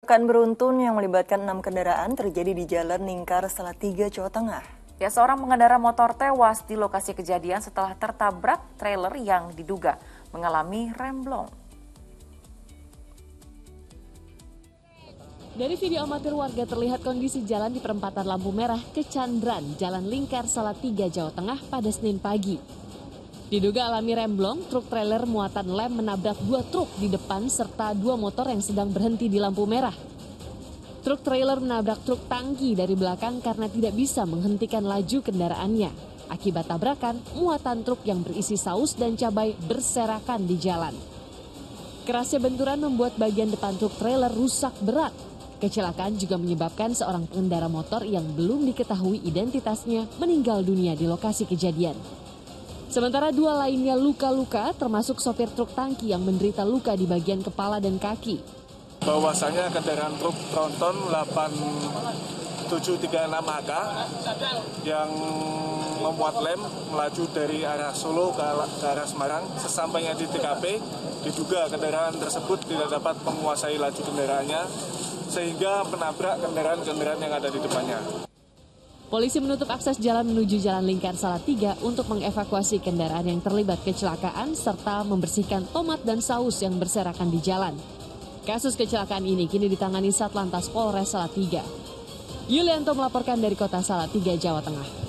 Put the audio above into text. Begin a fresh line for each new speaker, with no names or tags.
Tabrakan beruntun yang melibatkan 6 kendaraan terjadi di Jalan Lingkar Salatiga, Jawa Tengah.
Seorang pengendara motor tewas di lokasi kejadian setelah tertabrak trailer yang diduga mengalami remblong.
Dari video amatir warga terlihat kondisi jalan di perempatan lampu merah Kecandran, Jalan Lingkar Salatiga, Jawa Tengah pada Senin pagi. Diduga alami remblong, truk trailer muatan lem menabrak 2 truk di depan serta 2 motor yang sedang berhenti di lampu merah. Truk trailer menabrak truk tangki dari belakang karena tidak bisa menghentikan laju kendaraannya. Akibat tabrakan, muatan truk yang berisi saus dan cabai berserakan di jalan. Kerasnya benturan membuat bagian depan truk trailer rusak berat. Kecelakaan juga menyebabkan seorang pengendara motor yang belum diketahui identitasnya meninggal dunia di lokasi kejadian. Sementara 2 lainnya luka-luka, termasuk sopir truk tangki yang menderita luka di bagian kepala dan kaki.
Bahwasanya kendaraan truk tronton 8736HK yang memuat lem melaju dari arah Solo ke arah Semarang. Sesampainya di TKP, diduga kendaraan tersebut tidak dapat menguasai laju kendaraannya sehingga menabrak kendaraan-kendaraan yang ada di depannya.
Polisi menutup akses jalan menuju Jalan Lingkar Salatiga untuk mengevakuasi kendaraan yang terlibat kecelakaan serta membersihkan tomat dan saus yang berserakan di jalan. Kasus kecelakaan ini kini ditangani Satlantas Polres Salatiga. Yulianto melaporkan dari Kota Salatiga, Jawa Tengah.